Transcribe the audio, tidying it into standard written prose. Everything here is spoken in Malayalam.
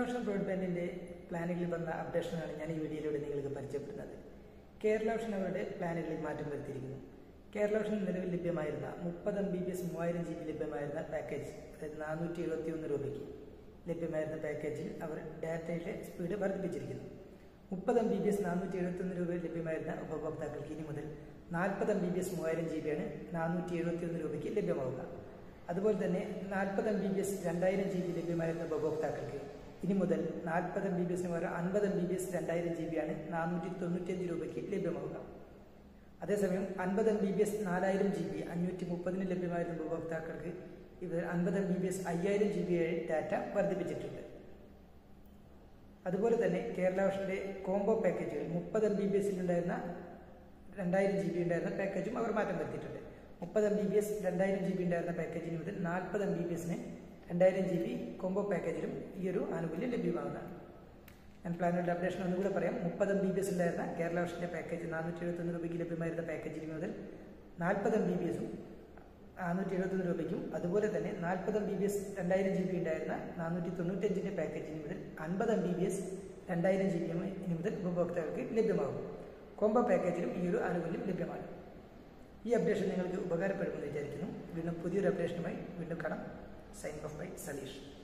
കേരള ബ്രോഡ്ബാൻഡിൻ്റെ പ്ലാനുകളിൽ വന്ന അപ്ഡേഷനാണ് ഞാൻ ഈ വീഡിയോയിലൂടെ നിങ്ങൾക്ക് പരിചയപ്പെടുന്നത്. കേരള അവരുടെ പ്ലാനുകളിൽ മാറ്റം വരുത്തിയിരിക്കുന്നു. കേരള നിലവിൽ ലഭ്യമായിരുന്ന 30 MBPS 3000 GB ലഭ്യമായിരുന്ന പാക്കേജ്, അതായത് 471 രൂപയ്ക്ക് ലഭ്യമായിരുന്ന പാക്കേജിൽ അവർ ഡാറ്റയുടെ സ്പീഡ് വർദ്ധിപ്പിച്ചിരിക്കുന്നു. 30 MBPS 471 രൂപയിൽ ലഭ്യമായിരുന്ന ഉപഭോക്താക്കൾക്ക് ഇനി മുതൽ 40 MBPS 3000 GB ആണ് 471 രൂപയ്ക്ക് ലഭ്യമാവുക. അതുപോലെ തന്നെ 40 MBPS 2000 GB ലഭ്യമായിരുന്ന ഉപഭോക്താക്കൾക്ക് ഇനി മുതൽ 40 MBPS 50 MBPS 2000 GB ആണ് 495 രൂപയ്ക്ക് ലഭ്യമാവുക. അതേസമയം 50 MBPS 4000 GB 530 ലഭ്യമായിരുന്ന ഉപഭോക്താക്കൾക്ക് ഇവർ 50 MBPS 5000 GB ഡാറ്റ വർദ്ധിപ്പിച്ചിട്ടുണ്ട്. അതുപോലെ തന്നെ കേരള വിഷന്റെ കോംബോ പാക്കേജുകൾ 30 MBPS ഉണ്ടായിരുന്ന 2000 GB ഉണ്ടായിരുന്ന പാക്കേജും അവർ മാറ്റം വരുത്തിയിട്ടുണ്ട്. 30 MBPS 2000 GB ഉണ്ടായിരുന്ന പാക്കേജിന് മുതൽ 40 MBPS 2000 GB കോംബോ പാക്കേജിലും ഈ ഒരു ആനുകൂല്യം ലഭ്യമാകുന്നതാണ്. ഞാൻ പ്ലാനുകളുടെ അപ്ഡേഷൻ ഒന്നുകൂടെ പറയാം. 30 MBPS ഉണ്ടായിരുന്ന കേരള വിഷന്റെ പാക്കേജ് 471 രൂപയ്ക്ക് ലഭ്യമായിരുന്ന പാക്കേജിന് മുതൽ 40 MBPS 471 രൂപയ്ക്കും, അതുപോലെ തന്നെ 40 MBPS 2000 GB ഉണ്ടായിരുന്ന 495 പാക്കേജിന് മുതൽ 50 MBPS 2000 GB ഇനി മുതൽ ഉപഭോക്താക്കൾക്ക് ലഭ്യമാകും. കോംബോ പാക്കേജിലും ഈ ഒരു ആനുകൂല്യം ലഭ്യമാണ്. ഈ അപ്ഡേഷൻ നിങ്ങൾക്ക് ഉപകാരപ്പെടുമെന്ന് വിചാരിക്കുന്നു. വീണ്ടും പുതിയൊരു അപ്ഡേഷനുമായി വീണ്ടും കാണാം. Sign off bye Saleesh.